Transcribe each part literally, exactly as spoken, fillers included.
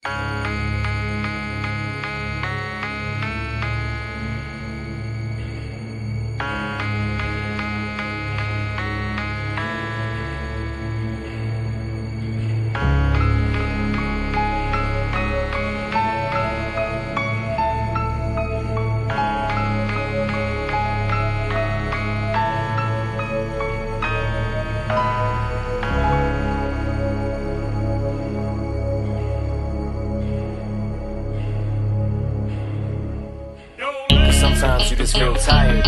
Sometimes you just feel tired,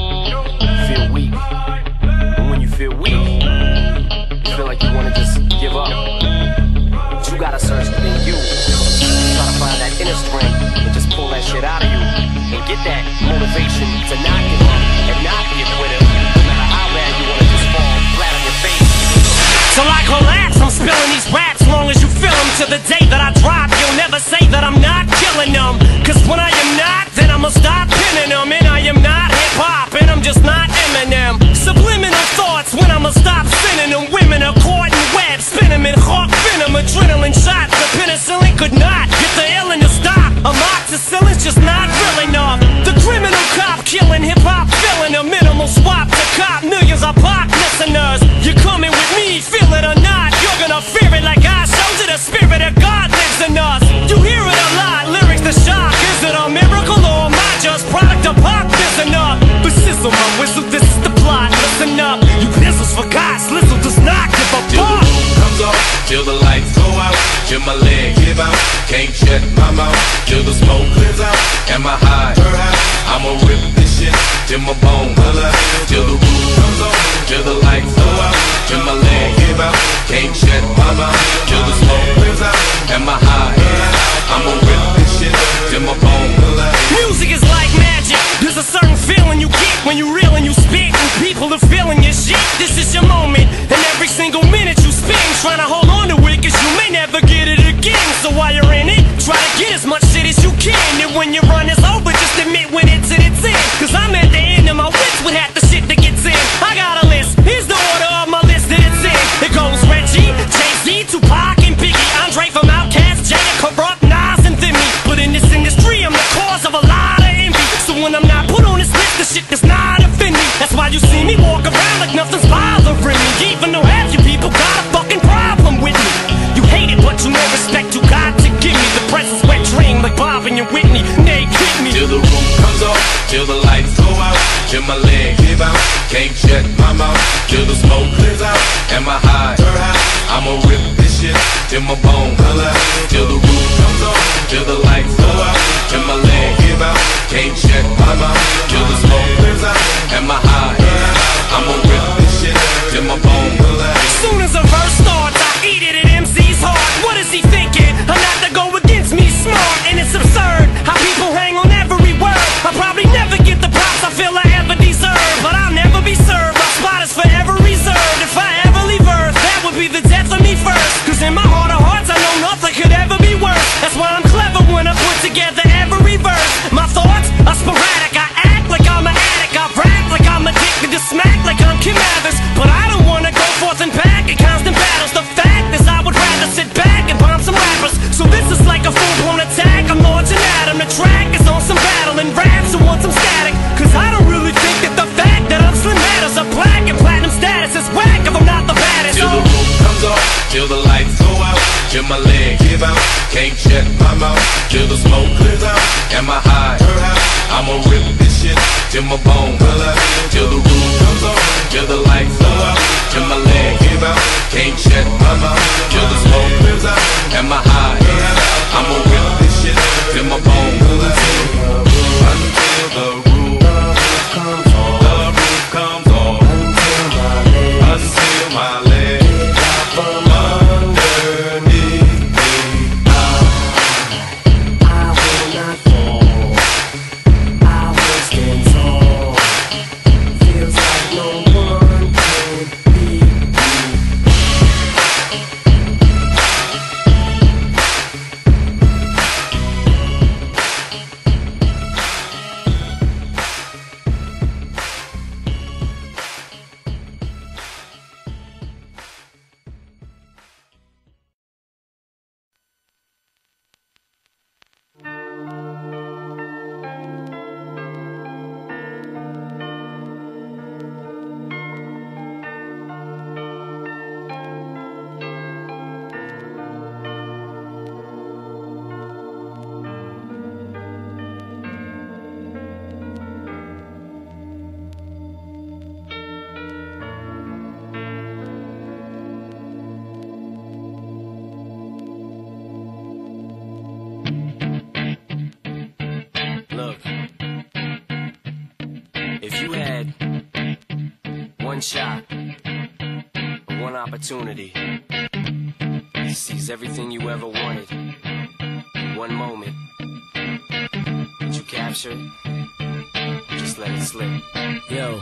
feel weak, and when you feel weak, you feel like you want to just give up. But you gotta search within you, try to find that inner strength and just pull that shit out of you and get that motivation to not give up and not be a quitter, no matter how bad you want to just fall flat on your face. Till I collapse, I'm spilling these raps long as you feel them. To the day that I drop, you'll never say that I'm not killing them. Cause when I am not, then I'ma stop pinning them. And I am not hip-hop, and I'm just not Eminem. Subliminal thoughts when I'ma stop sending them. Women are caught in webs, spin them in hawk venom. Adrenaline shots, the penicillin could not get the illin to stop. Amoxicillin's just not real enough. The criminal cop killing hip-hop, filling a minimal swap to cop. Millions of pop listeners, you're coming with me, feel it or not. You're gonna fear it like I showed you. The spirit of God lives in us. You hear it a lot, lyrics to shock. Is it a miracle or am I just product of pop? Listen up, but sizzle my whistle, this is the plot. Listen up, you nizzles forgot, Slizzle does not give a Till fuck. the roof comes off, till the lights go out, till my leg give out, can't shut my mouth, till the smoke clears out, and my high, I'ma rip this shit till my bone holler. Till the roof comes off, till the lights go out, till my leg give out, can't shut my mouth, till the smoke clears out, and my high, I'ma rip this shit till my bone holler. Music is like magic. There's a certain feeling you get when you reel and you spit, and people are feeling your shit. This is your moment, and every single minute you spend trying to hold on to it, cause you may never get it again. So while you're in it, try to get as much shit as you can. And when your run is over, just admit when it's at its end. Cause I'm at the end of my wits with half the shit that gets in. I got a list, here's the order of my list that it's in. It goes Reggie, Jay-Z, Tupac, and Biggie, Andre from Outkast, Jay, Corrupt, Nas, and Thimmy. But in this industry, I'm the cause of a lot of envy. So when I'm not put on this list, the shit does not offend me. That's why you see me walk around like nothing's bothering me. Even though half you people got a fucking problem with me. You hate it, but you know respect you got to give me. The press is wet dream like Bob and your Whitney. Nay, kick me. Till the roof comes off, till the lights go out, till my leg give out, can't shut my mouth, till the smoke clears out, and my high, I'ma rip this shit till my bone holler. Till the roof comes off, till the lights go out, till my leg give out, can't shut my mouth, till the smoke clears out, and my high, I'ma rip this shit till my bone holler. As soon as a verse starts, I eat it at M C's heart. What is he thinking? I'm not to go against me, smart, and it's absurd how people hang on every word. I'll probably never get the props I feel I ever deserve, but I'll never be served. My spot is forever reserved. If I ever leave Earth, that would be the death of me first. Cause in my heart of hearts, I know nothing could ever be worse. That's why I'm clever when I put together every verse. My thoughts are sporadic. I act like I'm an addict. I rap like I'm addicted to smack like I'm Kim Mathers. But I don't wanna go forth and back in constant battles. The fact is I would rather sit back and bomb some rappers. So this is like a full-blown attack. I'm launching at him. The track is on some battle and raps who want some static. Cause I don't really think that the fact that I'm slim matters. A black and platinum status is whack if I'm not the baddest. Till the roof comes off, till the lights go out, till my leg give out, can't shut my mouth, till the smoke clears out, and my high, I'ma rip this shit till my bone holler. Till the roof comes off, till the lights go out, till my leg give out, can't shut my mouth, till the smoke clears out, and my high, I'ma rip this shit till my bone holler. Until the roof comes off, the roof comes off, until my leg underneath me. I will not fall, I will stand tall. shot, one opportunity. He sees everything you ever wanted in one moment. Did you capture it? Just let it slip. Yo.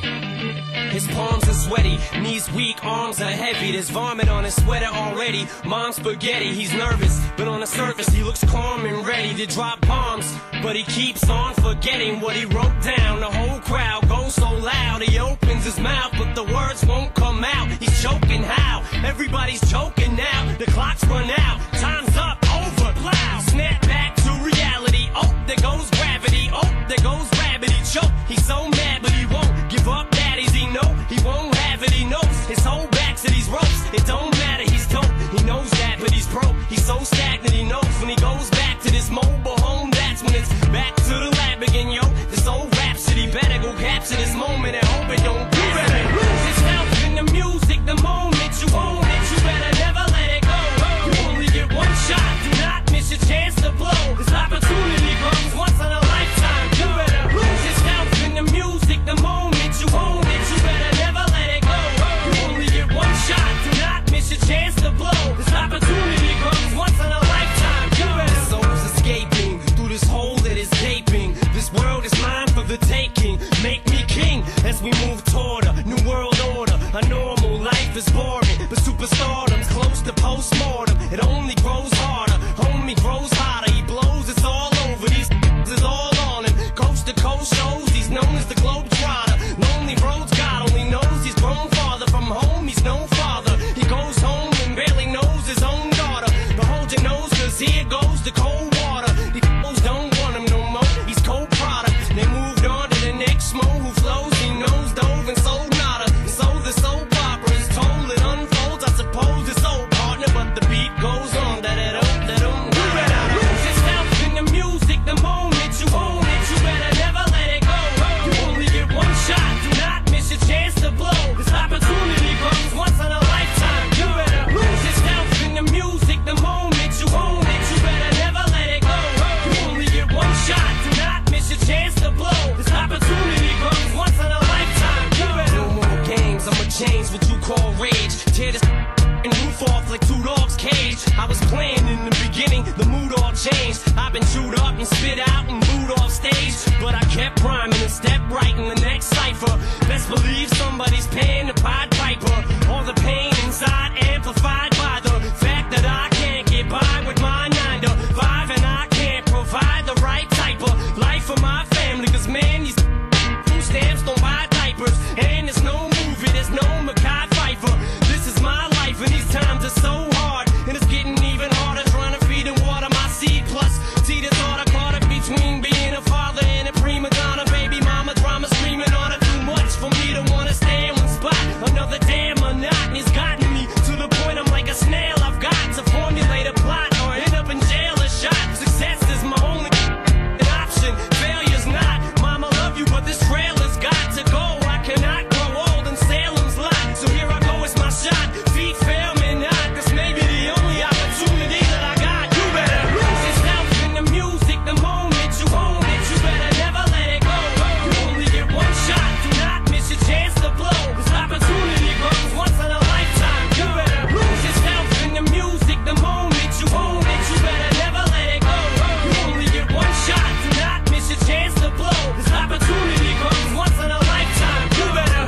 His palms are sweaty, knees weak, arms are heavy. There's vomit on his sweater already. Mom's spaghetti, he's nervous, but on the surface he looks calm and ready to drop bombs. But he keeps on forgetting what he wrote down. The whole crowd goes so loud, he opens his mouth, but the words won't come out. He's choking how? Everybody's choking now. The clock's run out, time's up, over, plow. Snap back to reality, oh, there goes gravity. Oh, there goes gravity, choke. He's so mad, but he won't give up. Daddies, he know he won't have it. He knows his whole back to these ropes. It don't matter, he's dope. He knows that, but he's broke. He's so stagnant, he knows when he goes back to this mobile home. That's when it's back to the lab again, yo. This old rhapsody better go capture this moment and hope it don't do better. Lose yourself in the music, the moment you own it. You better never let it go. You only get one shot. Do not miss your chance to blow. This opportunity comes once in a lifetime. You better lose yourself in the music, the moment you own it. You better never let it go. You only get one shot. Do not miss your chance to blow. This opportunity comes once in a lifetime. You better. Souls escaping through this hole that is gaping. This world is mine for the taking. Make me king as we move toward a new world order. A normal life is boring, but superstardom's close to postmortem. It only grows harder, homie grows hotter. He blows, it's all over. These is all on him. Coast to coast shows, he's known as the Globetrotter. Lonely roads, God only knows he's grown farther from home. He's no father. He goes home and barely knows his own daughter. But hold your nose, cause here goes the cold water. These fools don't want him no more. He's cold product. They moved on to the next mo who flows. He knows dove and sold nada. So the soap opera is told, it unfolds. I suppose it's old partner, but the beat goes on. Da da da da da. You better lose yourself in the music, the moment you own it. You better never let it go. You only get one shot. Do not miss your chance to blow. This opportunity comes once in a lifetime. You better lose yourself in the music, the moment you own it. You better never let it go. You only get one shot. Do not miss your chance to blow. This opportunity comes once in a lifetime. You better. No more games, I'ma change what you call rage. Tear this and roof off like two dogs' cage. I was playing in the beginning, the mood all changed. I've been chewed up and spit out and booed off stage, but I kept rhyming and stepped right in the next cipher. Best believe somebody's paying the Pied Piper. All the pain inside amplified by the fact that I can't get by with my nine to five, and I can't provide the right type of life for my family. Cause man, these food stamps don't buy diapers, and there's no movie, there's no Mackay Pfeiffer. This is my life, and these times are so hard, and it's getting even harder trying to feed and water my seed. Plus, see this order caught up between being a father and a prima donna. Baby mama drama screaming on her, too much for me to wanna stay in one spot. Another damn monotony's gotten me to the point I'm like a snail. I've got to formulate a plot or end up in jail or shot. Success is my only option, failure's not. Mama love you, but this trailer's got to go. I cannot grow old in Salem's lot, so here I go, it's my shot. Feet fail me not, this may be the only opportunity that I got. You better lose yourself in the music, the moment you own it. You better never let it go. You only get one shot. Do not miss your chance to blow. This opportunity comes once in a lifetime. You better lose yourself in the music, the moment you own it. You better never let it go. You only get one shot. Do not miss your chance to blow. This opportunity comes once in a lifetime. You better.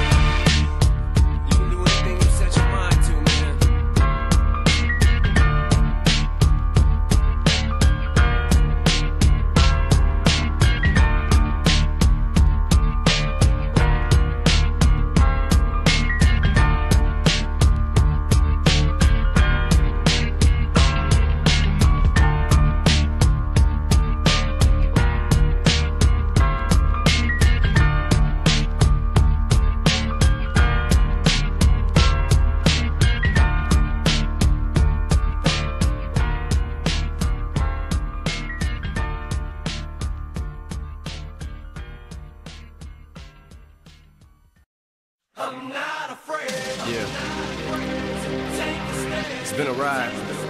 You can do anything you set your mind to, man. I'm not afraid. Yeah. It's been a ride.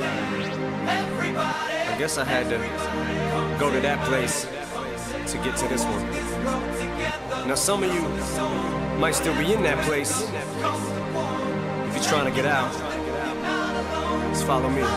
I guess I had to go to that place to get to this one. Now some of you might still be in that place. If you're trying to get out, just follow me.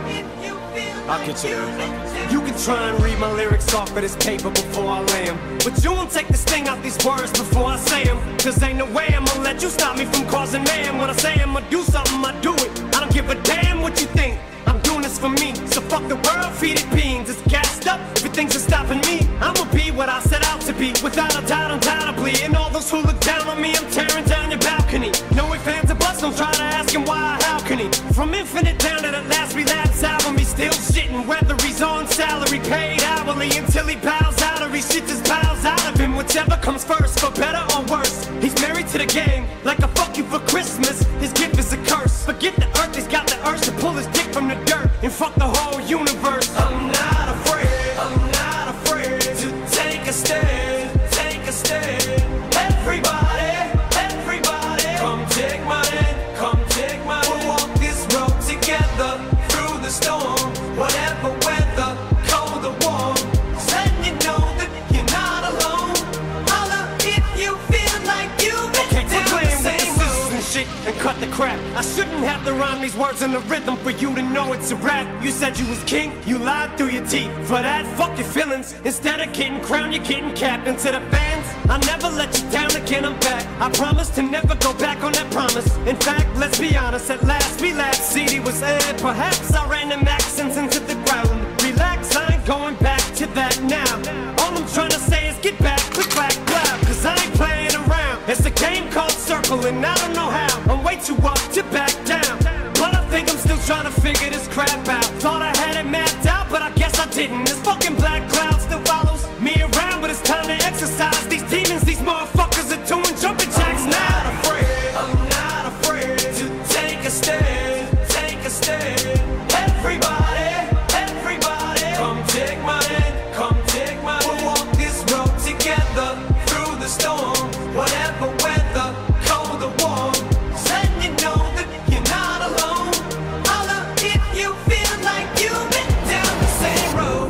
I'll get you there. You can try and read my lyrics off of this paper before I lay them, but you won't take the sting out these words before I say them. Cause ain't no way I'ma let you stop me from causing mayhem. When I say I'ma do something, I do it. I don't give a damn what you think. I'm doing this for me, so fuck the world, feed it beans. It's gassed up, everything's just stopping me. I'ma be what I set out to be, without a doubt, undoubtedly. And all those who look down on me, I'm tearing down your balcony. No ifs, ands, or buts, don't try to ask him why, how can he? From Infinite down to the last relapse album, he's still shitting. Whether he's on salary, paid hourly, until he bows out or he shit just bows out of him. Whichever comes first, for better or worse. He's married to the game, like a fuck you for Christmas. His gift is a curse. Forget the earth, he's got the urge to pull his dick from the dirt and fuck the whole universe. I'm not afraid, I'm not afraid to take a stand, take a stand. Everybody, everybody, come take my hand, come take my hand. We'll walk this road together through the storm, whatever weather, cold or warm. Let you know that you're not alone. Holla if you feel like you've been down the same road and shit and cut the crap. I shouldn't have to rhyme these words in the rhythm for you to know it's a rap. You said you was king, you lied through your teeth. For that, fuck your feelings. Instead of getting crowned, you're getting capped. And to the fans, I'll never let you down again, I'm back. I promise to never go back on that promise. In fact, let's be honest, at last we laughed. C D was aired, perhaps I ran them accents into the ground. Relax, I ain't going back to that now. All I'm trying to say is get back, click, clack, clap. Cause I ain't playing around. It's a game called Circle and I don't know how. I'm way too up to back down, but I think I'm still trying to figure this crap out. Thought I had it mapped out, but I guess I didn't. This fucking black cloud still follows me around, but it's time to exercise these demons. These motherfuckers are doing jumping jacks now. I'm not afraid, I'm not afraid to take a stand, take a stand. Everybody, everybody, come take my hand, come take my hand. We'll walk this road together through the storm, whatever weather, cold or warm. Let you know that you're not alone. Holla if you feel like you've been down the same road.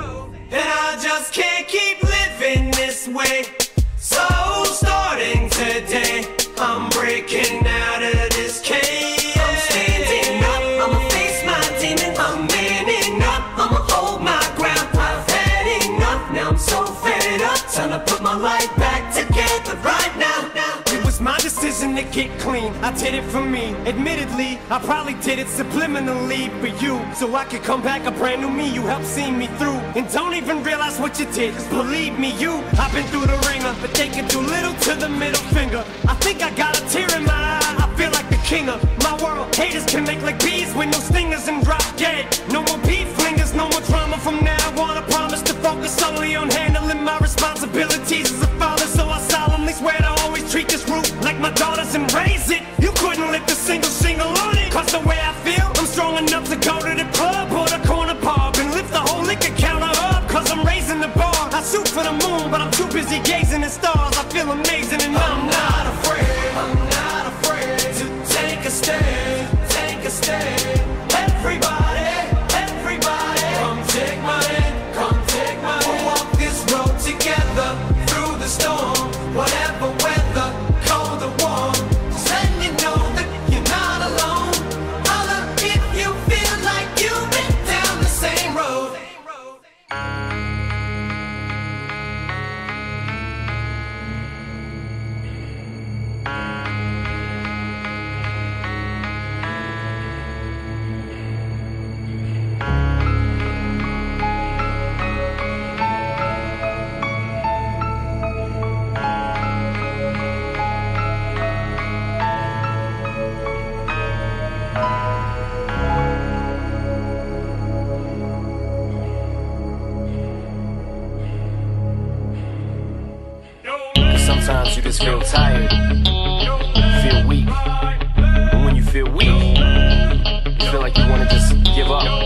And I just can't keep living this way. So starting today, I'm breaking out of this cage. I'm standing up, I'ma face my demon. I'm manning up, I'ma hold my ground. I've had enough, now I'm so fed up. Time to put my life back together right now. It was my decision to get clean, I did it for me. Admittedly, I probably did it subliminally for you, so I could come back a brand new me. You helped see me through, and don't even realize what you did. Cause believe me, you, I've been through the ringer, but they can do little to the middle finger. I think I got a tear in my eye, I feel like the king of my world. Haters can make like bees with no stingers and drop dead. No more beef flingers, no more drama from now on. I promise to focus solely on handling my responsibilities as a father. So I solemnly swear to always treat this root like my daughters and raise it. You couldn't lift a single shingle on it. Cause the way I feel, I'm strong enough to go to the club or the corner pub and lift the whole liquor counter up. Cause I'm raising the bar. I shoot for the moon, but I'm too busy gazing at stars. I feel amazing and I'm, I'm not afraid. I'm not afraid to take a stand, take a stand. Everybody, everybody, come take my hand, come take my hand. We'll walk this road together through the storm, whatever weather, cold or warm. Just letting you know that you're not alone. Holla if you feel like you've been down the same road. Sometimes you just feel tired, feel weak. And when you feel weak, you feel like you wanna just give up.